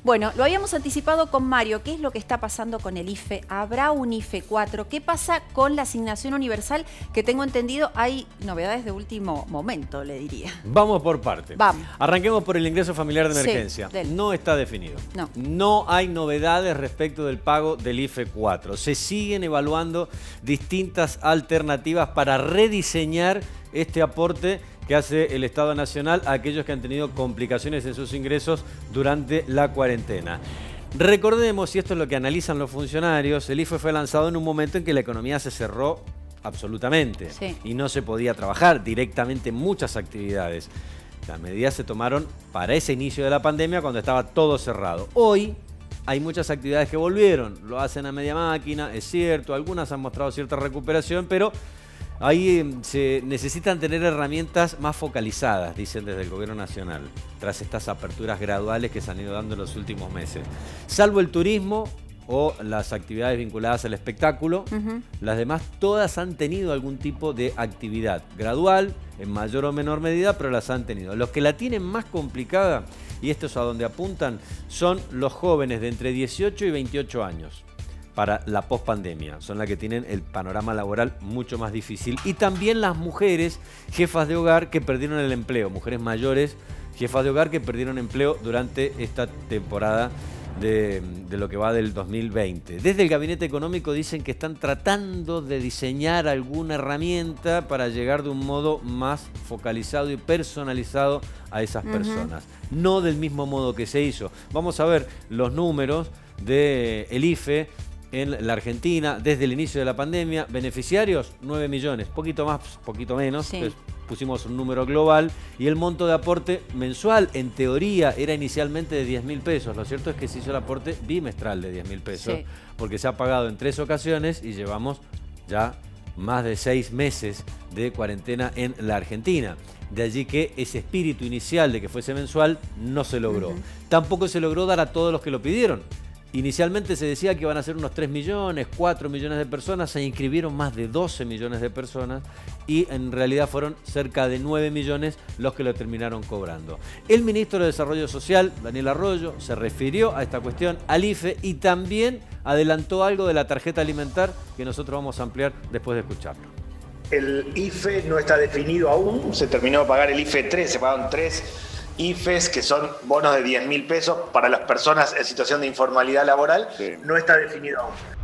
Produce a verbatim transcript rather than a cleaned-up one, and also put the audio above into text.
Bueno, lo habíamos anticipado con Mario. ¿Qué es lo que está pasando con el I F E? ¿Habrá un I F E cuatro? ¿Qué pasa con la asignación universal? Que tengo entendido hay novedades de último momento, le diría. Vamos por parte. Vamos. Arranquemos por el ingreso familiar de emergencia. Sí, no está definido. No. No hay novedades respecto del pago del I F E cuatro. Se siguen evaluando distintas alternativas para rediseñar este aporte que hace el Estado Nacional a aquellos que han tenido complicaciones en sus ingresos durante la cuarentena. Recordemos, y esto es lo que analizan los funcionarios, el I F E fue lanzado en un momento en que la economía se cerró absolutamente, sí, y no se podía trabajar directamente en muchas actividades. Las medidas se tomaron para ese inicio de la pandemia cuando estaba todo cerrado. Hoy hay muchas actividades que volvieron, lo hacen a media máquina, es cierto, algunas han mostrado cierta recuperación, pero ahí se necesitan tener herramientas más focalizadas, dicen desde el Gobierno Nacional, tras estas aperturas graduales que se han ido dando en los últimos meses. Salvo el turismo o las actividades vinculadas al espectáculo, uh-huh. las demás todas han tenido algún tipo de actividad gradual, en mayor o menor medida, pero las han tenido. Los que la tienen más complicada, y esto es a donde apuntan, son los jóvenes de entre dieciocho y veintiocho años. Para la pospandemia, son las que tienen el panorama laboral mucho más difícil. Y también las mujeres jefas de hogar que perdieron el empleo, mujeres mayores, jefas de hogar que perdieron empleo durante esta temporada de, de lo que va del dos mil veinte. Desde el Gabinete Económico dicen que están tratando de diseñar alguna herramienta para llegar de un modo más focalizado y personalizado a esas uh-huh. personas. No del mismo modo que se hizo. Vamos a ver los números del I F E en la Argentina desde el inicio de la pandemia. Beneficiarios, nueve millones, poquito más, poquito menos. Sí. Pues pusimos un número global y el monto de aporte mensual, en teoría, era inicialmente de diez mil pesos. Lo cierto es que se hizo el aporte bimestral de diez mil pesos, sí. porque se ha pagado en tres ocasiones y llevamos ya más de seis meses de cuarentena en la Argentina. De allí que ese espíritu inicial de que fuese mensual no se logró. Uh-huh. Tampoco se logró dar a todos los que lo pidieron. Inicialmente se decía que iban a ser unos tres millones, cuatro millones de personas, se inscribieron más de doce millones de personas y en realidad fueron cerca de nueve millones los que lo terminaron cobrando. El ministro de Desarrollo Social, Daniel Arroyo, se refirió a esta cuestión, al I F E, y también adelantó algo de la tarjeta alimentar que nosotros vamos a ampliar después de escucharlo. El I F E no está definido aún, se terminó de pagar el I F E tres, se pagaron tres I F Es, que son bonos de diez mil pesos para las personas en situación de informalidad laboral, sí. no está definido aún.